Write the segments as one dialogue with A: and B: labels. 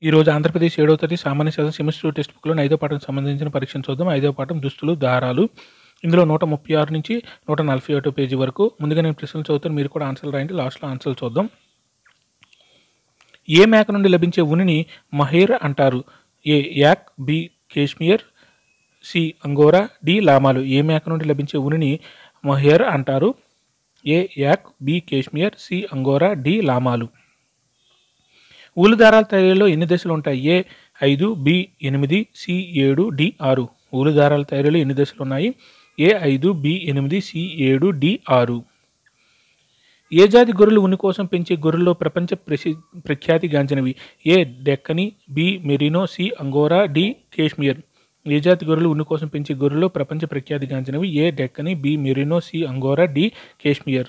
A: ఈరోజు ఆంధ్రప్రదేశ్ 7వ తరగతి సామాన్య శాస్త్రం సెమిస్టర్ 2 టెక్స్ట్ బుక్‌లోని 5వ పాఠం సంబంధించిన పరీక్షను చూద్దాం. 5వ పాఠం దుస్తులు, దారాలు. ఇందులో 136 నుంచి 141 పేజీ వరకు. ముందుగా నేను ప్రశ్నలు చదువుతాను, మీరు కూడా ఆన్సర్లు రాయండి. లాస్ట్‌లో ఆన్సర్లు చూద్దాం. ఏ మేక నుండి లభించే ఉనిని మొహైర్ అంటారు? A yak, B cashmere, C angora, D లామాలు. ఏ మేక నుండి లభించే ఉనిని మొహైర్ అంటారు? A yak, B cashmere, C angora, D లామాలు. ఊలు దారాల తయారీలో ఎన్ని దశలు ఉంటాయి? A 5, B 8, C 7, D 6. ఊలు దారాల తయారీలో ఎన్ని దశలు ఉన్నాయి? A 5, B 8, C 7, D 6. ఏ జాతి గొర్రెలు ఉన్ని కోసం పెంచే గొర్రెల్లో ప్రపంచ ప్రఖ్యాతి గాంచినవి? A Deccani, B merino, C angora, D cashmere. ఏ జాతి గొర్రెలు ఉన్ని కోసం పెంచే గొర్రెల్లో ప్రపంచ ప్రఖ్యాతి గాంచినవి? A Deccani, B merino, C angora, D cashmere.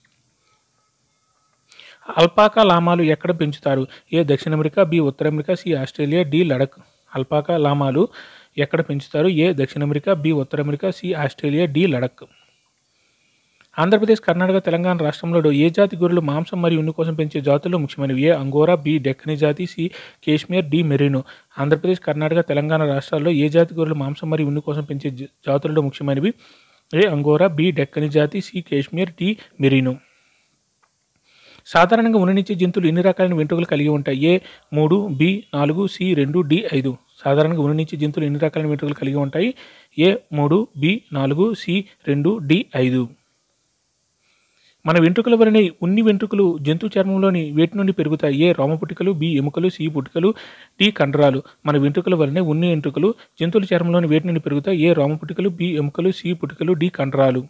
A: Alpaca లామాలు ఎక్కడ పెంచుతారు? ఏ దక్షిణ అమెరికా, బి ఉత్తర America, C Australia, D Ladakh. Alpaca లామాలు ఎక్కడ పెంచుతారు? ఏ దక్షిణ అమెరికా, బి ఉత్తర America, C Australia, D Ladakh. Andhra Pradesh, Karnataka, Telangana రాష్ట్రంలో ఏ జాతి గొర్రెలు మాంసం మరియు ఉన్ని కోసం పెంచే జాతుల్లో ముఖ్యమైనవి? ఏ అంగోరా, బి డెక్కని జాతి, C cashmere, D merino. Andhra Pradesh, Karnataka, Telangana రాష్ట్రాల్లో ఏ జాతి గొర్రెలు మాంసం మరియు ఉన్ని కోసం పెంచే జాతుల్లో ముఖ్యమైనవి? ఏ అంగోరా, బి డెక్కని జాతి, సి కేష్మియర్, డి మెరినో. సాధారణంగా ఉనినిచ్చే జంతువులు ఎన్ని రకాలైన వెంట్రుకలు కలిగి ఉంటాయి? A 3, B 4, C 2, D 5. సాధారణంగా ఉనినిచ్చే జంతువులు ఎన్ని రకాలైన వెంట్రుకలు కలిగి ఉంటాయి? A 3, B 4, C 2, D 5. మన వెంట్రుకల వలన ఉన్ని వెంట్రుకలు జంతు చర్మంలోని వేటి నుండి పెరుగుతాయి? ఏ రోమపుటికలు, బి ఎముకలు, సి పుటికలు, డి కండరాలు. మన వెంట్రుకల వలన ఉన్ని వెంట్రుకలు జంతువుల చర్మంలోని వేటి నుండి పెరుగుతాయి? ఏ రోమపుటికలు, బి ఎముకలు, సి పుటికలు, డి కండరాలు.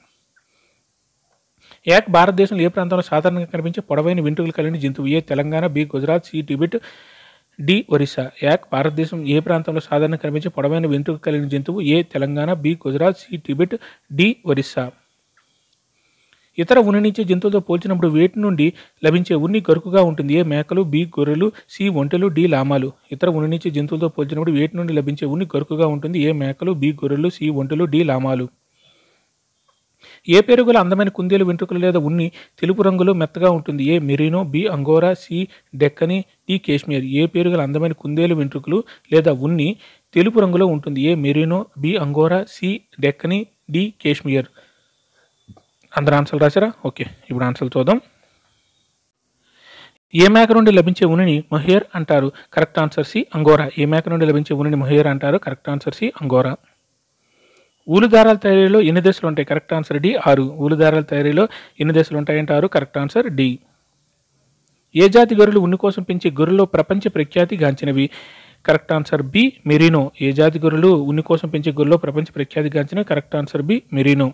A: యాక్ భారతదేశంలో ఏ ప్రాంతంలో సాధారణంగా కనిపించే పొడవైన వెంట్రుకలు కలిగిన జంతువు? A Telangana, B Gujarat, C Tibet, D Orissa. Yak భారతదేశం ఏ ప్రాంతంలో సాధారణంగా కనిపించే పొడవైన వెంట్రుకలు కలిగిన జంతువు? A Telangana, B Gujarat, C Tibet, D Orissa. ఇతర ఉనినిచ్చే జంతువులతో పోల్చినప్పుడు వేటి నుండి లభించే ఉన్ని గరుకుగా ఉంటుంది? ఏ మేకలు, బి గొర్రెలు, సి ఒంటెలు, డి లామాలు. ఇతర ఉనినిచ్చే జంతువులతో పోల్చినప్పుడు వేటి నుండి లభించే ఉన్ని గరుకుగా ఉంటుంది? ఏ మేకలు, బి గొర్రెలు, సి ఒంటెలు, డి లామాలు. ఏ పేరుగల అందమైన కుందేలు వెంట్రుకలు లేదా ఉన్ని తెలుపు రంగులో మెత్తగా ఉంటుంది? A merino, B angora, C Deccani, D cashmere. ఏ పేరుగల అందమైన కుందేలు వెంట్రుకలు లేదా ఉన్ని తెలుపు రంగులో ఉంటుంది? A merino, B angora, C Deccani, D cashmere. అందరూ ఆన్సర్లు రాశారా? ఓకే, ఇప్పుడు ఆన్సర్లు చూద్దాం. ఏ మేక నుండి లభించే ఉనిని మొహైర్ అంటారు? Correct answer C angora. ఏ మేక నుండి లభించే ఉనిని మొహైర్ అంటారు? Correct answer C angora. ఊలు దారాల తయారీలో ఎన్ని దశలు ఉంటాయి? Correct answer D 6. ఊలు దారాల తయారీలో ఎన్ని దశలు ఉంటాయంటే 6. Correct answer D. ఏ జాతి గొర్రెలు ఉన్ని కోసం పెంచే గొర్రెల్లో ప్రపంచ ప్రఖ్యాతి గాంచినవి? Correct answer B merino. ఏ జాతి గొర్రెలు ఉన్ని కోసం పెంచే గొర్రెలో ప్రపంచ ప్రఖ్యాతి గాంచినవి? Correct answer B merino.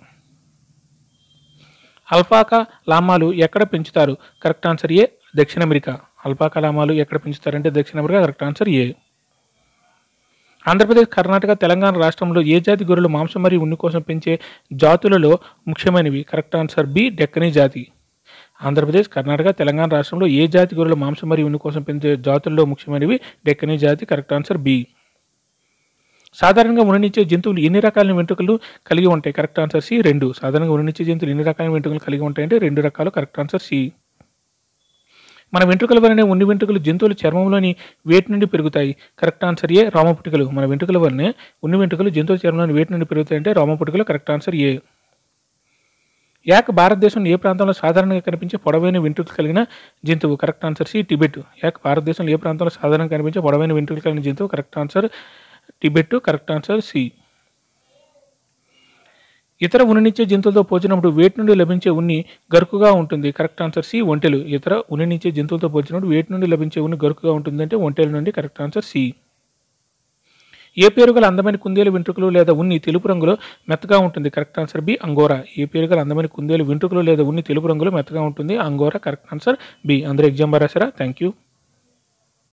A: Alpaca లామాలు ఎక్కడ పెంచుతారు? కరెక్ట్ ఆన్సర్ ఏ దక్షిణ అమెరికా. అల్పాకా లామాలు ఎక్కడ పెంచుతారంటే దక్షిణ America. Correct answer A. Andhra Pradesh, Karnataka, Telangana రాష్ట్రంలో ఏ జాతి గొర్రెలు మాంసం మరియు ఉన్ని కోసం పెంచే జాతులలో ముఖ్యమైనవి? కరెక్ట్ ఆన్సర్ బి డెక్కని జాతి. ఆంధ్రప్రదేశ్, కర్ణాటక, తెలంగాణ రాష్ట్రంలో ఏ జాతి గొర్రెలు మాంసం మరియు ఉన్ని కోసం పెంచే జాతుల్లో ముఖ్యమైనవి? డెక్కని జాతి. Correct answer B. సాధారణంగా ఉనినిచ్చే జంతువులు ఎన్ని రకాలైన వెంట్రుకలు కలిగి ఉంటాయి? Correct answer C 2. సాధారణంగా ఉనినిచ్చే జంతువులు ఎన్ని రకాలైన వెంట్రుకలు కలిగి ఉంటాయంటే 2 రకాలు. Correct answer C. మన వెంట్రుకల వలనే ఉన్ని వెంట్రుకలు జంతువుల చర్మంలోని వేటి నుండి పెరుగుతాయి? కరెక్ట్ ఆన్సర్ ఏ రోమపుటికలు. మన వెంట్రుకల వలనే ఉన్ని వెంట్రుకలు జంతువుల చర్మంలోని వేటి నుండి పెరుగుతాయంటే రోమపుటికలు. కరెక్ట్ ఆన్సర్ ఏ. యాక్ భారతదేశంలో ఏ ప్రాంతంలో సాధారణంగా కనిపించే పొడవైన వెంట్రుకలు కలిగిన జంతువు? Correct answer C Tibet. Yak భారతదేశంలో ఏ ప్రాంతంలో సాధారణంగా కనిపించే పొడవైన వెంట్రుకలు కలిగిన జంతువు? Correct answer Tibet. Correct answer C. ఇతర ఉనినిచ్చే జంతువులతో పోల్చినప్పుడు వేటి నుండి లభించే ఉన్ని గరుకుగా ఉంటుంది? కరెక్ట్ ఆన్సర్ సి ఒంటెలు. ఇతర ఉనినిచ్చే జంతువులతో పోల్చినప్పుడు వేటి నుండి లభించే ఉన్ని గరుకుగా ఉంటుందంటే ఒంటెల నుండి. Correct answer C. ఏ పేరుగల అందమైన కుందేలు వెంట్రుకలు లేదా ఉన్ని తెలుపు రంగులో మెత్తగా ఉంటుంది? Correct answer B angora. ఏ పేరుగల అందమైన కుందేలు వెంట్రుకలు లేదా ఉన్ని తెలుపు రంగులో మెత్తగా ఉంటుంది? అంగోరా. Correct answer B. అందరూ ఎగ్జామ్ రాశారా? Thank you.